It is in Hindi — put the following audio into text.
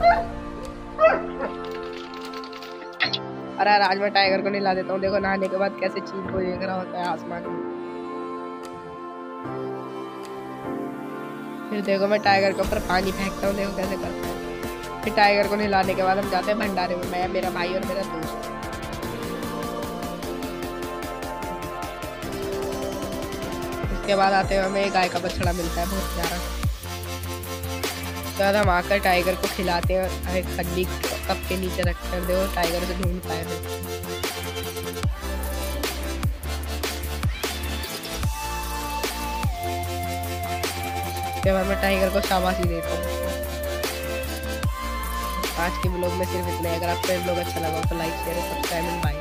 अरे यार, आज मैं टाइगर को नहला देता हूँ। देखो नहाने के बाद कैसे चील को देख रहा होता है आसमान में। फिर देखो मैं टाइगर के ऊपर पानी फेंकता हूँ, देखो कैसे करता है। फिर टाइगर को नहलाने के बाद हम जाते हैं भंडारे में, मैं, मेरा भाई और मेरा दोस्त। उसके बाद आते हैं, हमें गाय का बछड़ा मिलता है बहुत प्यारा। उसके बाद हम आकर टाइगर को खिलाते हैं, एक खड्डी कप के नीचे रख कर। देखो टाइगर से ढूंढता है फिर। उसके बाद मैं टाइगर को शाबाशी देता हूँ। आज के ब्लॉग में सिर्फ इतना ही। अगर आपको ये ब्लॉग अच्छा लगा तो लाइक शेयर और सब्सक्राइब एंड बाय।